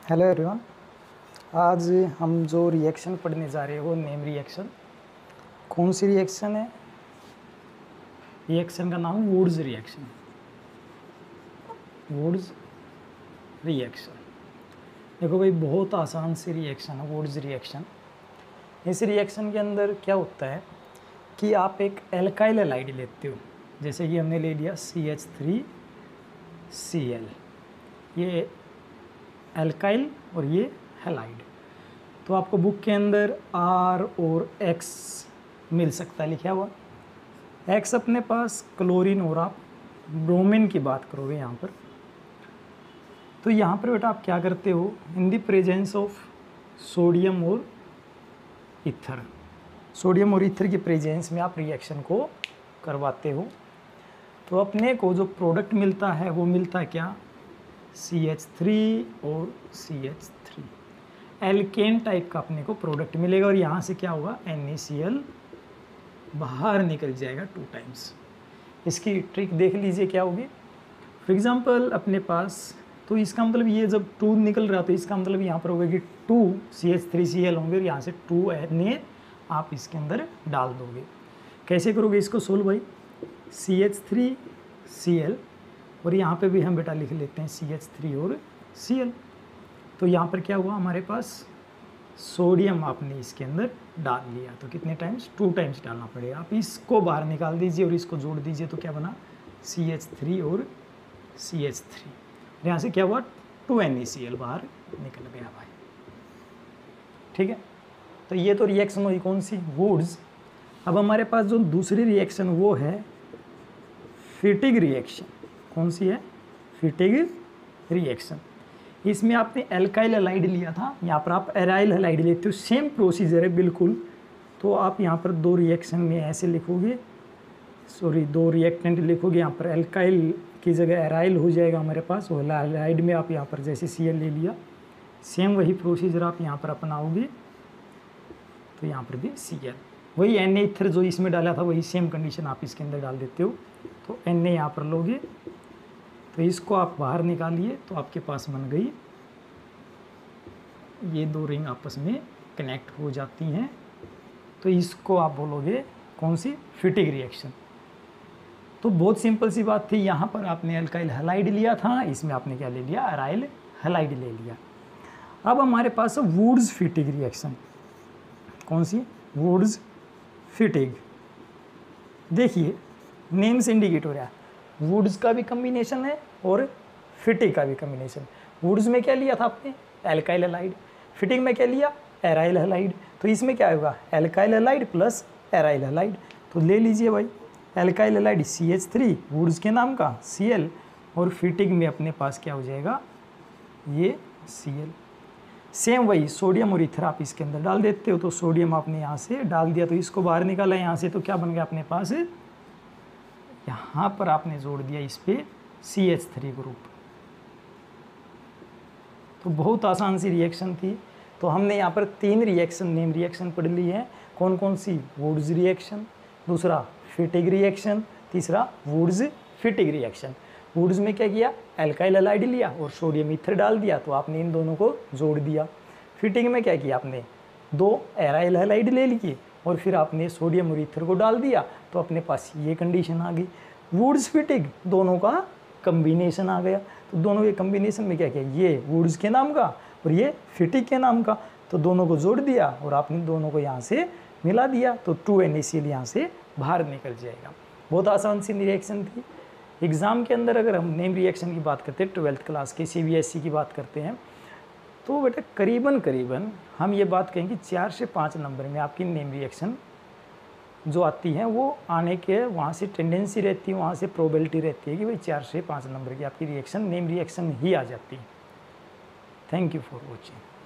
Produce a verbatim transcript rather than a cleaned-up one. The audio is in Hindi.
Hello everyone. आज हम जो रिएक्शन पढ़ने जा रहे हैं वो नेम रिएक्शन। कौन सी रिएक्शन है? रिएक्शन का नाम वुड्स रिएक्शन। वुड्स रिएक्शन देखो भाई, बहुत आसान सी रिएक्शन है वुड्स रिएक्शन। इस रिएक्शन के अंदर क्या होता है कि आप एक एल्काइल हैलाइड लेते हो, जैसे कि हमने ले लिया C H three C L, ये एल्काइल और ये हैलाइड। तो आपको बुक के अंदर आर और एक्स मिल सकता है लिखा हुआ। एक्स अपने पास क्लोरीन और आप ब्रोमीन की बात करोगे यहाँ पर। तो यहाँ पर बेटा आप क्या करते हो, in the presence of sodium और ईथर, सोडियम और ईथर की प्रेजेंस में आप रिएक्शन को करवाते हो। तो अपने को जो प्रोडक्ट मिलता है वो मिलता है क्या, सी एच थ्री और C H three, alkane type का अपने को प्रोडक्ट मिलेगा। और यहाँ से क्या होगा, एन ए सी एल बाहर निकल जाएगा टू टाइम्स। इसकी ट्रिक देख लीजिए क्या होगी। फॉर एग्जांपल अपने पास, तो इसका मतलब ये जब टू निकल रहा तो इसका मतलब यहाँ पर होगा कि two C H three C L होंगे और यहाँ से टू एन ए आप इसके अंदर डाल दोगे। कैसे करोगे इसको सोल्व भाई, C H three C L और यहाँ पे भी हम बेटा लिख लेते हैं सी एच थ्री और सी एल। तो यहाँ पर क्या हुआ, हमारे पास सोडियम आपने इसके अंदर डाल लिया, तो कितने टाइम्स, टू टाइम्स डालना पड़ेगा। आप इसको बाहर निकाल दीजिए और इसको जोड़ दीजिए, तो क्या बना, सी एच थ्री और सी एच थ्री। यहाँ से क्या हुआ, two N A C L बाहर निकल गया भाई। ठीक है, तो ये तो रिएक्शन हुई कौन सी, वुड्स। अब हमारे पास जो दूसरी रिएक्शन वो है फिटिग रिएक्शन। कौन सी है, फिटिग रिएक्शन। इसमें आपने एल्काइल हैलाइड लिया था, यहाँ पर आप एराइल हैलाइड लेते हो, सेम प्रोसीजर है बिल्कुल। तो आप यहाँ पर दो रिएक्शन में ऐसे लिखोगे, सॉरी दो रिएक्टेंट लिखोगे, यहाँ पर एल्काइल की जगह एराइल हो जाएगा हमारे पास। और हैलाइड में आप यहाँ पर जैसे सी एल ले लिया, सेम वही प्रोसीजर आप यहाँ पर अपनाओगे। तो यहाँ पर भी सी एल, वही एन ए ईथर जो इसमें डाला था वही सेम कंडीशन आप इसके अंदर डाल देते हो। तो एन ए यहाँ पर लोगे, तो इसको आप बाहर निकालिए, तो आपके पास बन गई ये दो रिंग आपस में कनेक्ट हो जाती हैं। तो इसको आप बोलोगे कौन सी, फिटिग रिएक्शन। तो बहुत सिंपल सी बात थी, यहाँ पर आपने एल्काइल हैलाइड लिया था, इसमें आपने क्या ले लिया, एराइल हैलाइड ले लिया। अब हमारे पास है वुड्स फिटिग रिएक्शन। कौन सी, वुड्स फिटिग। देखिए नेम से इंडिकेट हो रहा है, वुड्स का भी कम्बिनेशन है और फिटिग का भी कम्बिनेशन। वुड्स में क्या लिया था आपने, एल्काइल हैलाइड। फिटिग में क्या लिया, एराइल हैलाइड। तो इसमें क्या होगा, alkyl halide plus aryl halide. तो ले लीजिए भाई, alkyl halide C H three, Wurtz के नाम का सी एल, और फिटिग में अपने पास क्या हो जाएगा, ये सी एल। सेम वही सोडियम और ईथर आप इसके अंदर डाल देते हो। तो सोडियम आपने यहाँ से डाल दिया, तो इसको बाहर निकाला यहाँ से, तो क्या बन गया अपने पास, यहाँ पर आपने जोड़ दिया इस पे सी एच थ्री ग्रुप। तो बहुत आसान सी रिएक्शन थी। तो हमने यहाँ पर तीन रिएक्शन नेम रिएक्शन पढ़ ली है। कौन कौन सी, वुड्स रिएक्शन, दूसरा फिटिग रिएक्शन, तीसरा वुड्स फिटिग रिएक्शन। वुड्स में क्या किया, एल्काइल हैलाइड लिया और सोडियम ईथर डाल दिया, तो आपने इन दोनों को जोड़ दिया। फिटिग में क्या किया आपने, दो एराइल हैलाइड ले लिए और फिर आपने सोडियम और ईथर को डाल दिया, तो अपने पास ये कंडीशन आ गई। वुड्स फिटिग दोनों का कम्बिनेशन आ गया। तो दोनों के कम्बिनेशन में क्या किया, ये वुड्स के नाम का और ये फिटिग के नाम का, तो दोनों को जोड़ दिया और आपने दोनों को यहाँ से मिला दिया, तो two N A C L यहाँ से बाहर निकल जाएगा। बहुत आसान सी रिएक्शन थी। एग्ज़ाम के अंदर अगर हम नेम रिएक्शन की बात करते हैं, ट्वेल्थ क्लास के सी बी एस ई की बात करते हैं, तो बेटा करीबन करीबन हम ये बात कहेंगे चार से पाँच नंबर में आपकी नेम रिएक्शन जो आती है वो आने के वहाँ से टेंडेंसी रहती है, वहाँ से प्रोबेबिलिटी रहती है कि भाई चार से पाँच नंबर की आपकी रिएक्शन नेम रिएक्शन ही आ जाती है। Thank you for watching.